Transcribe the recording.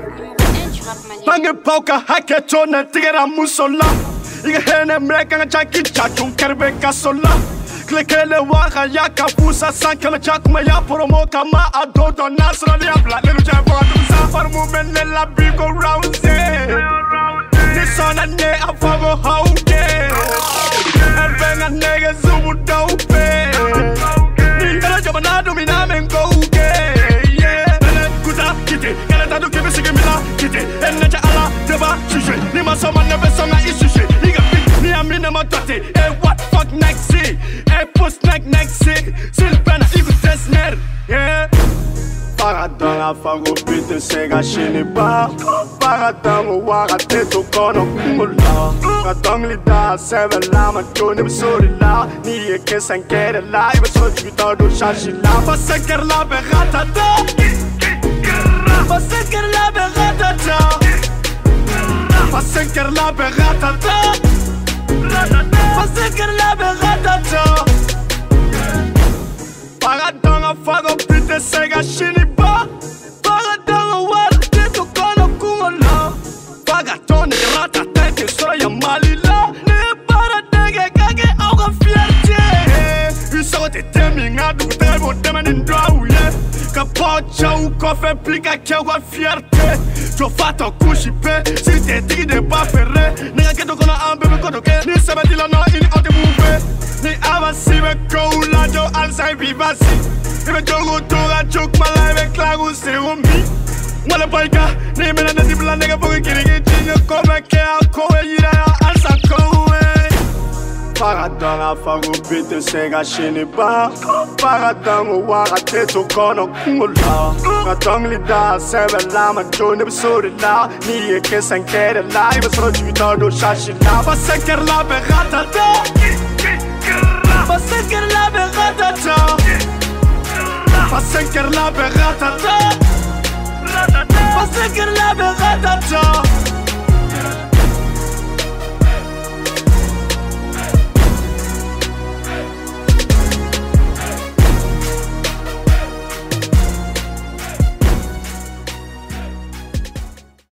Bange pauka hake chona tigera musola. Iga hene mreka chaki chakun kerbe kasola. Klikele waka yaka pusa sankele chakuma ya poromo kama adodo nasra liabla. Lelu jabo atusa farmu menle la bigo rouse. Nisona ne afago hauke. Elbenga nege zumu dope. Ningala jabana domina mengo uke. Kuta kite, kala tadu kebe sige mila kite. Enneja ala deba shishe. Ni masoma nebe songa ishishe. Iga fit ni amine matote. What fuck next see? Post next see. Silpena igu tesner. Paradang afago pite sega shini ba. Paradang waga teto kono kumula. Kadang lida seve lama jone besori la. Ni ye kesan kere la. Iba soji bitado shashi la. Faseker la berata da. Faseker la berata da. Faseker la berata da. Faseker la berata da. Paradang afago pite sega shini ba. Paradang waga teto kono kumula. Pagatone rata tete soya malila. Ne paradenge kage auga fierté. Uso te teminga du tebo temen ndrawye. Kapocha u kofe plika kewa fierté. Jo fato kushipe si te tigi de ba ferre. Nega keto kono ambe kodo ke. Ni sabadila no ini ante move. Ni avasi me koula jo alzai vivasi. Ibe jogo toga chok malai klagu seumi. Wala paika, ni mena na dibla nega poke kirigi chinyo kome ke akowe yira alsa kowe. Paradang afago pite sega shini ba. Paradang waga teto kono kumula. Kadang lida seve lama jone besori la. Ni ye kesan kere la. Iba soji bitado shashi la. Faseker la berata da. Faseker la berata da. Faseker la berata da. Faseker la berata da.